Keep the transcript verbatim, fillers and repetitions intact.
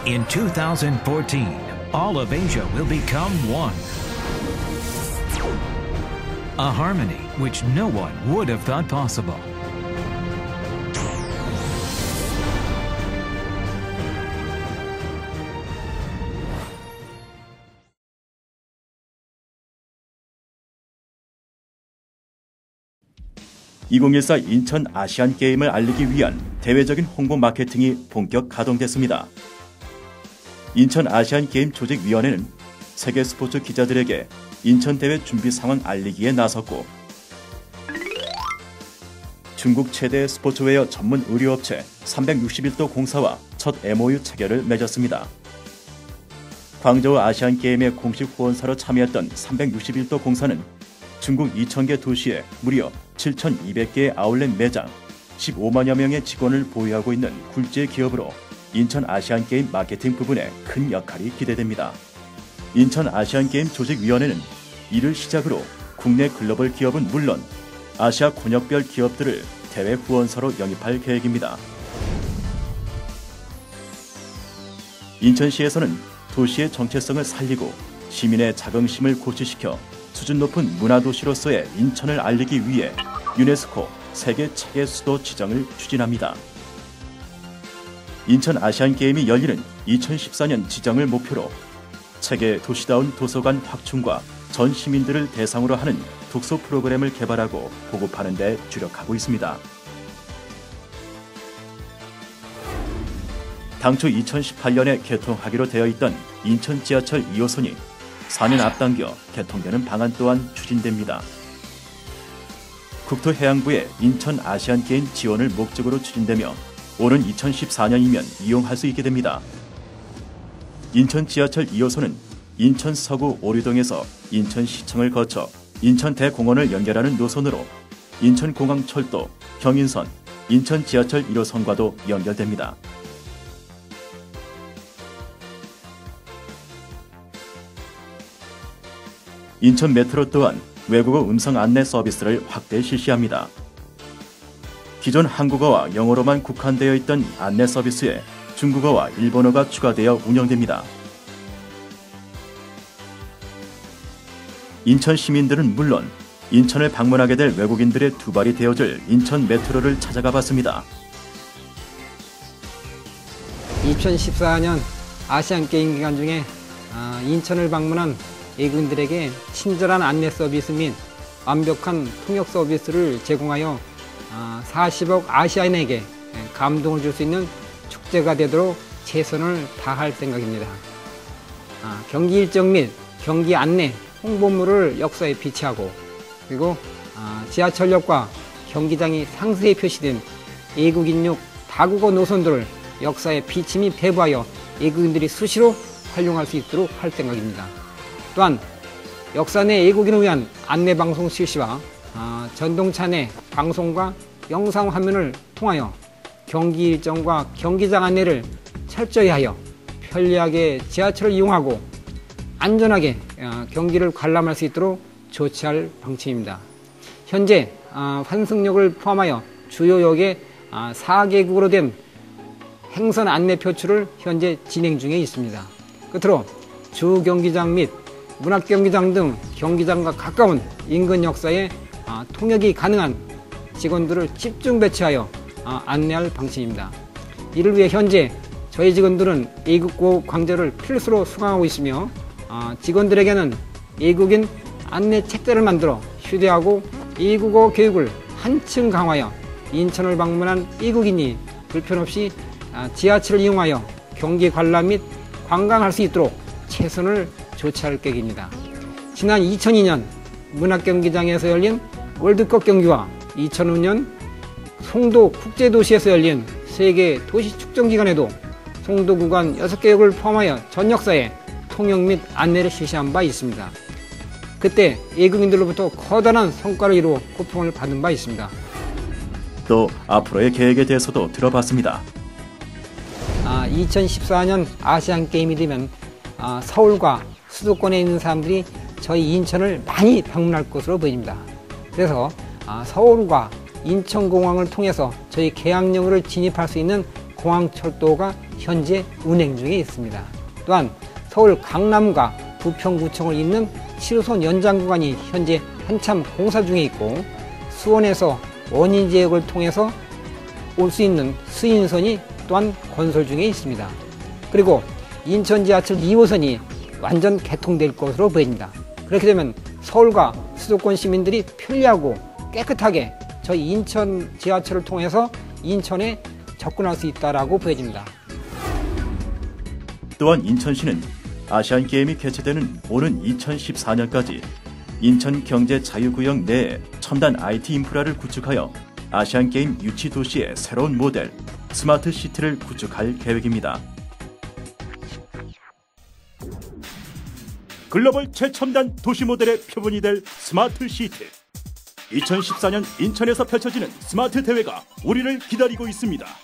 In two thousand fourteen, all of Asia will become one. A harmony which no one would have thought possible. 이천십사 인천 아시안게임을 알리기 위한 대외적인 홍보 마케팅이 본격 가동됐습니다. 인천 아시안게임 조직위원회는 세계 스포츠 기자들에게 인천대회 준비 상황 알리기에 나섰고, 중국 최대 스포츠웨어 전문 의류업체 삼백육십일 도 공사와 첫 엠오유 체결을 맺었습니다. 광저우 아시안게임의 공식 후원사로 참여했던 삼백육십일 도 공사는 중국 이천 개 도시에 무려 칠천이백 개의 아울렛 매장, 십오만여 명의 직원을 보유하고 있는 굴지의 기업으로 인천 아시안게임 마케팅 부분에 큰 역할이 기대됩니다. 인천 아시안게임 조직위원회는 이를 시작으로 국내 글로벌 기업은 물론 아시아 권역별 기업들을 대회 후원사로 영입할 계획입니다. 인천시에서는 도시의 정체성을 살리고 시민의 자긍심을 고취시켜 수준 높은 문화도시로서의 인천을 알리기 위해 유네스코 세계 체계 수도 지정을 추진합니다. 인천 아시안게임이 열리는 이천십사 년 지정을 목표로 체계 도시다운 도서관 확충과 전 시민들을 대상으로 하는 독서 프로그램을 개발하고 보급하는 데 주력하고 있습니다. 당초 이천십팔 년에 개통하기로 되어 있던 인천 지하철 이 호선이 사 년 앞당겨 개통되는 방안 또한 추진됩니다. 국토해양부의 인천 아시안게임 지원을 목적으로 추진되며 오는 이천십사 년이면 이용할 수 있게 됩니다. 인천 지하철 이 호선은 인천 서구 오류동에서 인천시청을 거쳐 인천대공원을 연결하는 노선으로 인천공항철도, 경인선, 인천 지하철 일 호선과도 연결됩니다. 인천 메트로 또한 외국어 음성 안내 서비스를 확대 실시합니다. 기존 한국어와 영어로만 국한되어 있던 안내 서비스에 중국어와 일본어가 추가되어 운영됩니다. 인천 시민들은 물론 인천을 방문하게 될 외국인들의 두 발이 되어줄 인천 메트로를 찾아가 봤습니다. 이천십사 년 아시안게임 기간 중에 인천을 방문한 외국인들에게 친절한 안내 서비스 및 완벽한 통역 서비스를 제공하여 사십억 아시아인에게 감동을 줄 수 있는 축제가 되도록 최선을 다할 생각입니다. 경기 일정 및 경기 안내, 홍보물을 역사에 비치하고, 그리고 지하철역과 경기장이 상세히 표시된 외국인용 다국어 노선들을 역사에 비치 및 배부하여 외국인들이 수시로 활용할 수 있도록 할 생각입니다. 또한 역사 내 외국인을 위한 안내방송 실시와 어, 전동차 내 방송과 영상 화면을 통하여 경기 일정과 경기장 안내를 철저히 하여 편리하게 지하철을 이용하고 안전하게 어, 경기를 관람할 수 있도록 조치할 방침입니다. 현재 어, 환승역을 포함하여 주요 역에 어, 사 개국으로 된 행선 안내 표출을 현재 진행 중에 있습니다. 끝으로 주 경기장 및 문학경기장 등 경기장과 가까운 인근 역사에 통역이 가능한 직원들을 집중 배치하여 안내할 방침입니다. 이를 위해 현재 저희 직원들은 외국어 강좌를 필수로 수강하고 있으며 직원들에게는 외국인 안내 책자를 만들어 휴대하고 외국어 교육을 한층 강화하여 인천을 방문한 외국인이 불편 없이 지하철을 이용하여 경기 관람 및 관광할 수 있도록 최선을 조치할 계획입니다. 지난 이천이 년 문학경기장에서 열린 월드컵 경기와 이천오 년 송도 국제도시에서 열린 세계 도시축전기간에도 송도 구간 여섯 개 역을 포함하여 전 역사에 통역 및 안내를 실시한 바 있습니다. 그때 외국인들로부터 커다란 성과를 이루어 호평을 받은 바 있습니다. 또 앞으로의 계획에 대해서도 들어봤습니다. 아, 이천십사 년 아시안게임이 되면 아, 서울과 수도권에 있는 사람들이 저희 인천을 많이 방문할 것으로 보입니다. 그래서 서울과 인천공항을 통해서 저희 계양역으로 진입할 수 있는 공항철도가 현재 운행 중에 있습니다. 또한 서울 강남과 부평구청을 잇는 칠 호선 연장 구간이 현재 한참 공사 중에 있고, 수원에서 원인 지역을 통해서 올 수 있는 수인선이 또한 건설 중에 있습니다. 그리고 인천 지하철 이 호선이 완전 개통될 것으로 보입니다. 그렇게 되면 서울과 수도권 시민들이 편리하고 깨끗하게 저희 인천 지하철을 통해서 인천에 접근할 수 있다라고 보여집니다. 또한 인천시는 아시안게임이 개최되는 오는 이천십사 년까지 인천경제자유구역 내에 첨단 아이티 인프라를 구축하여 아시안게임 유치 도시의 새로운 모델 스마트시티를 구축할 계획입니다. 글로벌 최첨단 도시 모델의 표본이 될 스마트시티. 이천십사 년 인천에서 펼쳐지는 스마트 대회가 우리를 기다리고 있습니다.